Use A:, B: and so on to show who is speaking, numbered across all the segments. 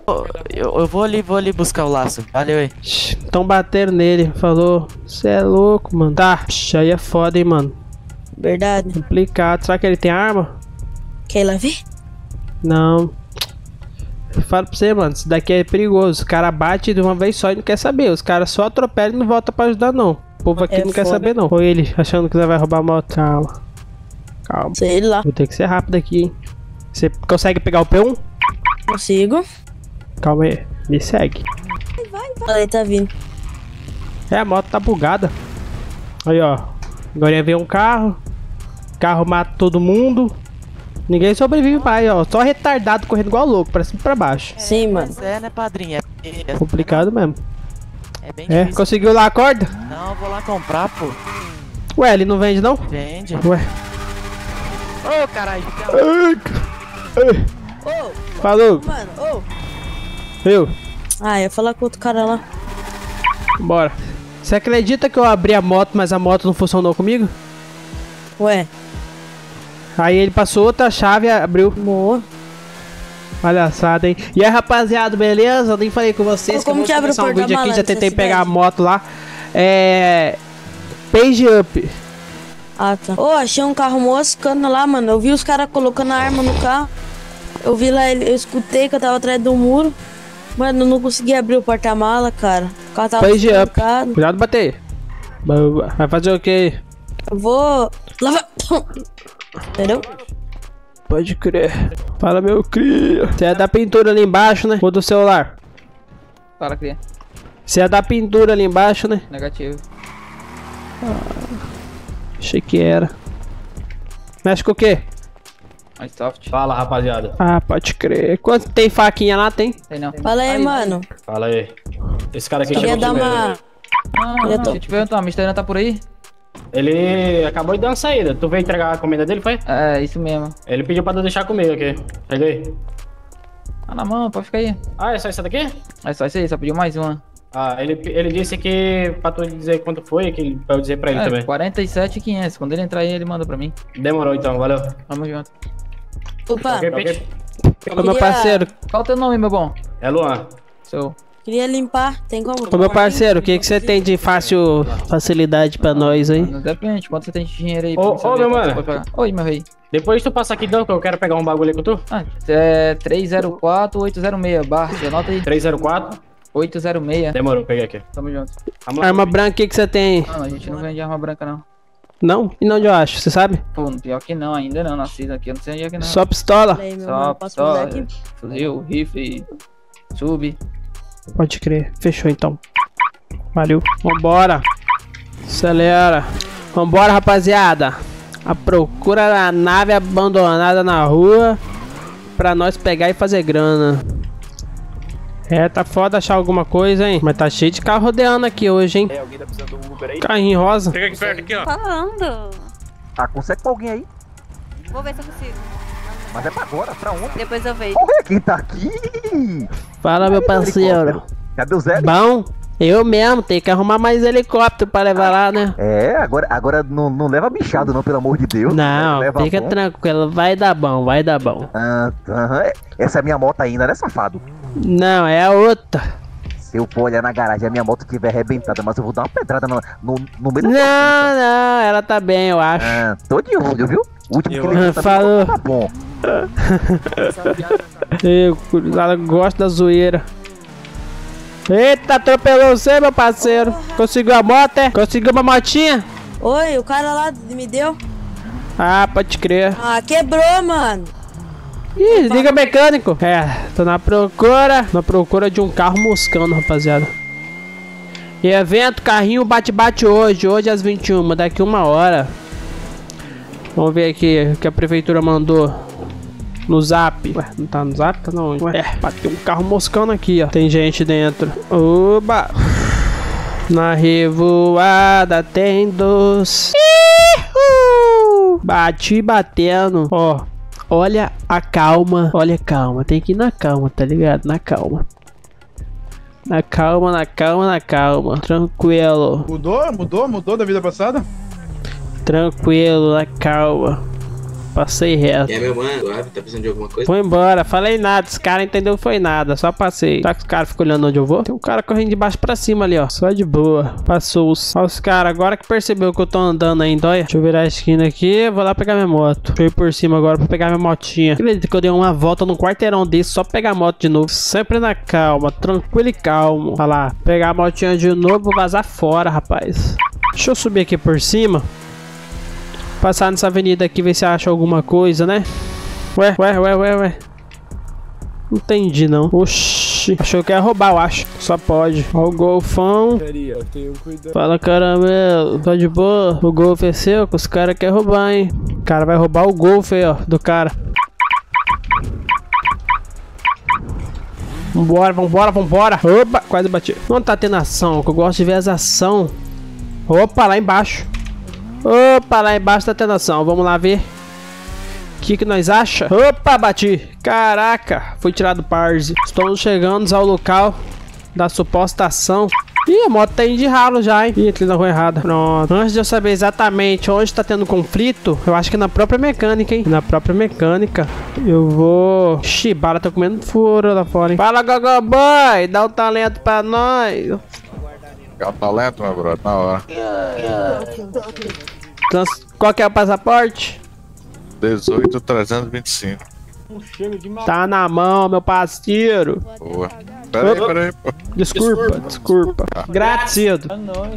A: Eu vou ali buscar o laço. Valeu aí.
B: Tão batendo nele. Falou. Você é louco, mano. Tá. Aí é foda, hein, mano.
C: Verdade.
B: Complicado. Será que ele tem arma?
C: Quer ir lá ver?
B: Não. Eu falo pra você, mano. Isso daqui é perigoso. O cara bate de uma vez só e não quer saber. Os caras só atropelam e não voltam pra ajudar, não. O povo aqui não quer saber, não. Ou ele achando que você vai roubar a moto. Calma. Calma.
C: Sei lá.
B: Vou ter que ser rápido aqui, hein. Você consegue pegar o P1?
C: Consigo.
B: Calma aí. Me segue.
C: Olha aí, tá vindo.
B: É, a moto tá bugada. Aí, ó. Agora vem um carro. O carro mata todo mundo. Ninguém sobrevive mais, ó. Só retardado correndo igual louco, pra cima e pra baixo.
C: Sim, mano.
A: Mas é, né, padrinho? É
B: Complicado mesmo.
A: é bem
B: É,
A: difícil.
B: conseguiu lá a corda?
A: Não, eu vou lá comprar, pô.
B: Ué, ele não vende, não?
A: Vende.
B: Ué.
A: Ô, caralho.
C: Ô,
B: Falou.
C: mano, ô.
B: Eu.
C: Ah, ia falar com outro cara lá.
B: Bora. Você acredita que eu abri a moto, mas a moto não funcionou comigo?
C: Ué,
B: Aí ele passou outra chave e abriu.
C: boa.
B: Palhaçada, hein? E aí, rapaziada, beleza? Eu nem falei com vocês.
C: Como
B: eu
C: que
B: vou
C: abre o
B: começar um vídeo aqui.
C: porta-mala
B: Já
C: dessa
B: tentei pegar a
C: cidade?
B: moto lá. Page up.
C: Ah, tá. Ô, achei um carro moscando lá, mano. Eu vi os caras colocando a arma no carro. Eu vi lá, eu escutei que eu tava atrás do muro. Mano, eu não consegui abrir o porta-mala, cara. O carro tava
B: Page up.
C: trancado.
B: Cuidado, bater. Boa. Vai fazer o quê?
C: Eu vou... Lá vai... Entendeu?
B: Pode crer. Fala, meu cria. Você é da pintura ali embaixo, né? Ou do celular?
D: Fala, cria.
B: Você é da pintura ali embaixo, né?
D: Negativo.
B: Achei que era. Mexe com o quê?
D: Mais soft.
E: Fala, rapaziada.
B: Ah, pode crer. Quanto tem faquinha lá? Tem?
D: Tem não.
C: Fala aí, mano.
E: Fala aí. Esse cara aqui
C: Queria
E: chegou
C: dar
E: primeiro.
C: uma...
D: Não,
C: Eu tô-
D: deixa eu te perguntar, o Mr. Ana tá por aí?
E: Ele acabou de dar uma saída. Tu veio entregar a comida dele, foi?
D: É, isso mesmo.
E: Ele pediu pra tu deixar comigo aqui. Pega aí.
D: Tá na mão, pode ficar aí.
E: Ah, é só isso daqui?
D: É só isso aí, só pediu mais uma.
E: Ah, ele disse que pra tu dizer quanto foi, pra eu dizer pra ele também.
D: 47.500. Quando ele entrar aí, ele manda pra mim.
E: Demorou então, valeu.
D: Tamo junto.
C: Opa,
E: Ok, Pete?
B: Ô, meu parceiro.
D: Qual o teu nome, meu bom?
E: É Luan.
D: Seu.
C: queria limpar. Tem como?
B: Ô, meu parceiro, o que que você tem de facilidade pra nós, hein?
D: Não depende, quanto você tem de dinheiro aí?
E: Ô,
D: pra eu saber
E: ô, meu
D: quanto
E: mano.
D: você pode pagar. Oi, meu rei.
E: Depois tu passa aqui então, que eu quero pegar um bagulho aí com tu.
D: Ah, é 304-806, Bart, anota aí.
E: 304.
D: 806.
E: Demorou, peguei aqui.
D: Tamo junto.
E: Vamos lá.
B: Arma branca, o que que você tem?
D: Não, a gente não vende arma branca, não.
B: Não? E não onde eu acho, você sabe?
D: Pô, pior que não, ainda não, nasci aqui, eu não sei onde é que não.
B: Só pistola?
C: Falei, meu
D: Só,
C: mano, posso mandar
D: só,
C: aqui?
D: fuzil, rifle, sub.
B: Pode crer. Fechou então. Valeu. Vambora. Acelera. Vambora, rapaziada. A procura da nave abandonada na rua pra nós pegar e fazer grana. É, tá foda achar alguma coisa, hein? Mas tá cheio de carro rodeando aqui hoje, hein?
F: É, alguém tá precisando do Uber aí?
B: Carrinho rosa.
E: Chega aqui perto, aqui, ó.
G: Falando.
F: Ah, consegue pra alguém aí?
G: Vou ver se eu consigo.
F: Mas é pra agora, pra onde?
G: Depois eu vejo.
F: Vamos ver quem tá aqui.
B: Fala, meu parceiro.
F: Cadê o Zé?
B: Bom, eu mesmo tenho que arrumar mais helicóptero pra levar lá, né?
F: É, agora não leva bichado não, pelo amor de Deus.
B: Não,
F: Leva
B: fica
F: bom.
B: tranquilo. Vai dar bom, vai dar bom.
F: Ah, aham. Essa é a minha moto ainda, né, safado?
B: Não, é a outra.
F: Se eu for olhar na garagem e a minha moto estiver arrebentada, mas eu vou dar uma pedrada no meio do
B: Não, não, ela tá bem, eu acho.
F: Ah, tô de olho, viu? O último que ele
B: Falou.
F: tá bom.
B: Eu, ela gosta da zoeira. Eita, atropelou você, meu parceiro. Conseguiu a moto, é? Conseguiu uma motinha?
C: Oi, o cara lá me deu.
B: Ah, pode crer.
C: Ah, quebrou, mano.
B: Ih, liga mecânico. É, tô na procura de um carro moscando, rapaziada. E evento, carrinho bate-bate hoje às 21, daqui 1 hora. Vamos ver aqui o que a prefeitura mandou no zap. Ué, não tá no zap? Tá não. Ué, bateu um carro moscando aqui, ó. Tem gente dentro. Oba! Na revoada tem dois. Bati batendo, ó. Olha a calma, olha calma, tem que ir na calma, tá ligado? Na calma. Na calma, na calma, na calma. Tranquilo.
H: Mudou da vida passada?
B: Tranquilo, na calma. Passei reto.
H: E aí, meu mano, suave, tá precisando de alguma coisa?
B: Foi embora, falei nada, esse cara entendeu que foi nada, só passei. Será que os caras ficam olhando onde eu vou? Tem um cara correndo de baixo pra cima ali, ó. Só de boa. Passou os. Olha os caras, agora que percebeu que eu tô andando ainda, olha. Deixa eu virar a esquina aqui, vou lá pegar minha moto. Deixa eu ir por cima agora pra pegar minha motinha. Acredito que eu dei uma volta num quarteirão desse só pra pegar a moto de novo. Sempre na calma, tranquilo e calmo. Olha lá, pegar a motinha de novo, vou vazar fora, rapaz. Deixa eu subir aqui por cima. Passar nessa avenida aqui, ver se acha alguma coisa, né? Ué. Não entendi, não. Oxi. Achou que ia roubar, eu acho. Só pode. Ó o golfão. Fala, caramelo. Tá de boa? O golf é seu, que os caras querem roubar, hein? O cara vai roubar o golf aí, ó, do cara. Vambora. Opa, quase bati. Não tá tendo ação, que eu gosto de ver as ações. Opa, lá embaixo. Opa, lá embaixo tá tendo ação. Vamos lá ver. O que nós acha? Opa, bati. Caraca, fui tirado do parse. Estamos chegando ao local da suposta ação. Ih, a moto tá indo de ralo já, hein? Ih, entrei na rua errada. Pronto. Antes de eu saber exatamente onde tá tendo conflito, eu acho que na própria mecânica, hein? Na própria mecânica. Eu vou... Ixi, bala tá comendo furo lá fora, hein? Fala, Gogoboy! Dá um talento pra nós.
I: Dá um talento, meu brother, na hora.
B: Qual que é o passaporte?
I: 18.325.
B: Tá na mão, meu parceiro.
I: Boa. Peraí, pô.
B: Desculpa. Gratido.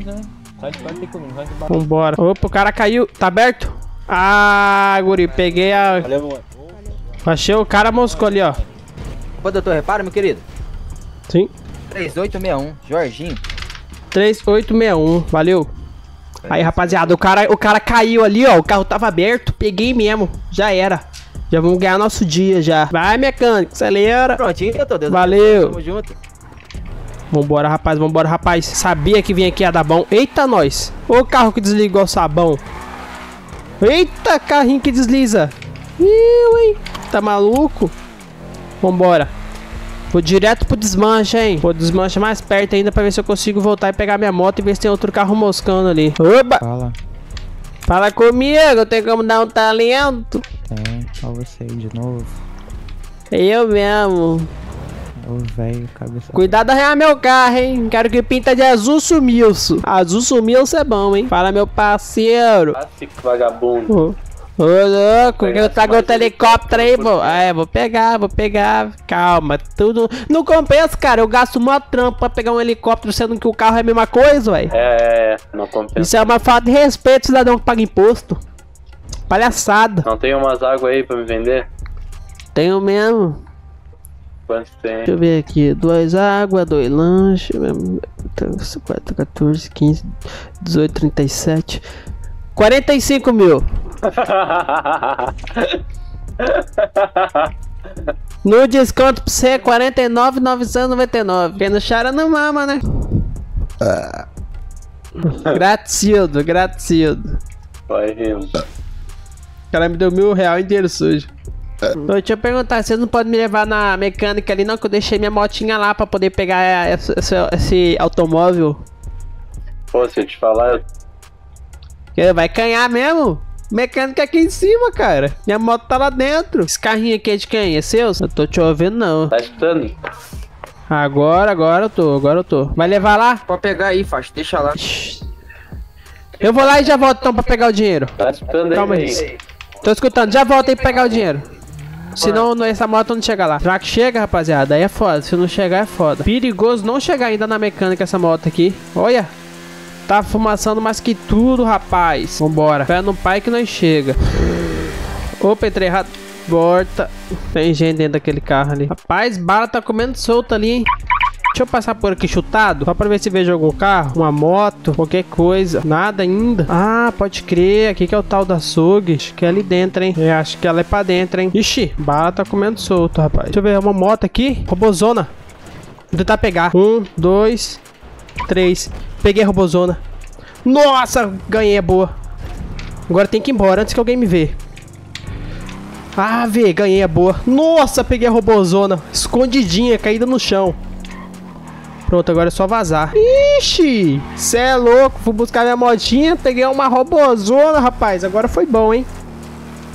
B: Vambora. Opa, o cara caiu. Tá aberto? Ah, guri, peguei a... Achei o cara moscou ali, ó.
D: Ô, doutor, repara, meu querido.
B: Sim.
D: 3861, Jorginho.
B: 3861, valeu. Aí, rapaziada, o cara caiu ali, ó. O carro tava aberto, peguei mesmo. Já era. Já vamos ganhar nosso dia já. Vai, mecânico, acelera.
D: Prontinho, doutor. Deus.
B: Valeu.
D: Tamo junto.
B: Vambora, rapaz. Sabia que vinha aqui ia dar bom. Eita, nós. Ô carro que desligou o sabão. Eita, carrinho que desliza. Ih, tá maluco? Vambora. Vou direto pro desmanche, hein? Vou desmanche mais perto ainda pra ver se eu consigo voltar e pegar minha moto e ver se tem outro carro moscando ali. Oba! Fala comigo, tem como dar um talento?
J: Tem, só você aí de novo.
B: Eu mesmo.
J: Ô, velho, cabeça.
B: Cuidado arranhar meu carro, hein? Quero que pinta de azul sumiço. Azul sumiço é bom, hein? Fala, meu parceiro.
K: Clássico vagabundo.
B: Ô, louco, que eu trago outro helicóptero aí, pô. É, vou pegar. Calma, tudo... Não compensa, cara. Eu gasto mó trampo pra pegar um helicóptero, sendo que o carro é a mesma coisa, ué.
K: Não compensa.
B: Isso é uma falta de respeito, cidadão que paga imposto. Palhaçada.
K: Não tem umas águas aí pra me vender?
B: Tenho mesmo.
K: Quantos tem?
B: Deixa eu ver aqui. 2 águas, 2 lanches. 4, 14, 15, 18, 37... 45 mil. No desconto pra você, 49.999. Quem não chora não mama, né? Gratido.
K: Vai rindo.
B: O cara me deu R$1.000 inteiro sujo. Deixa eu perguntar, vocês não podem me levar na mecânica ali não? Que eu deixei minha motinha lá pra poder pegar esse automóvel.
K: Pô, se eu te falar...
B: Vai canhar mesmo? Mecânica aqui em cima, cara. Minha moto tá lá dentro. Esse carrinho aqui é de quem? É seu? Eu tô te ouvindo, não.
K: Tá escutando?
B: Agora eu tô. Vai levar lá?
D: Pode pegar aí, faixa. Deixa lá.
B: Eu vou lá e já volto então pra pegar o dinheiro.
K: Tá escutando aí?
B: Calma aí. Tô escutando. Já volto aí pra pegar o dinheiro. Senão essa moto não chega lá. Já que chega, rapaziada, aí é foda. Se não chegar, é foda. Perigoso não chegar ainda na mecânica essa moto aqui. Olha. Tá fumaçando mais que tudo, rapaz. Vambora. Fé no pai que nós chega. Opa, entrei errado. Volta. Tem gente dentro daquele carro ali. Rapaz, bala tá comendo solta ali, hein? Deixa eu passar por aqui chutado. Só pra ver se vejo algum carro, uma moto, qualquer coisa. Nada ainda. Ah, pode crer. Aqui que é o tal da açougue. Acho que é ali dentro, hein? Acho que ela é pra dentro, hein? Ixi, bala tá comendo solto, rapaz. Deixa eu ver, uma moto aqui. Robozona. Vou tentar pegar. 1, 2, 3. Peguei a robozona. Nossa, ganhei, é boa. Agora tem que ir embora antes que alguém me vê. Ah, ganhei, é boa. Nossa, peguei a robozona. Escondidinha, caída no chão. Pronto, agora é só vazar. Ixi, cê é louco. Fui buscar minha motinha, peguei uma robozona, rapaz. Agora foi bom, hein?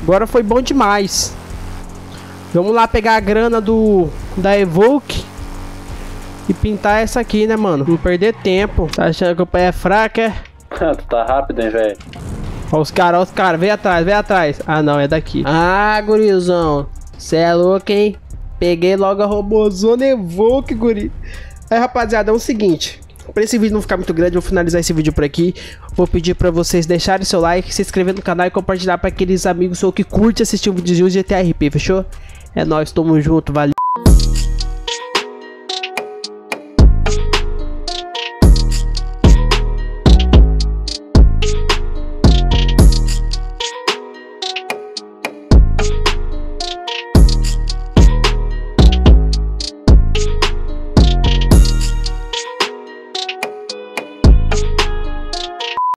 B: Agora foi bom demais. Vamos lá pegar a grana da Evoque e pintar essa aqui, né, mano? Não perder tempo. Tá achando que o pé é fraco, é?
K: Tu tá rápido, hein, velho?
B: Ó os caras, vem atrás, vem atrás. Ah, não, é daqui. Ah, gurizão. Cê é louco, hein? Peguei logo a robozona Evoque, guri. Aí, rapaziada, é o seguinte. Pra esse vídeo não ficar muito grande, eu vou finalizar esse vídeo por aqui. Vou pedir pra vocês deixarem seu like, se inscrever no canal e compartilhar pra aqueles amigos que curtem assistir um vídeo de GTA RP, fechou? É nóis, tamo junto, valeu.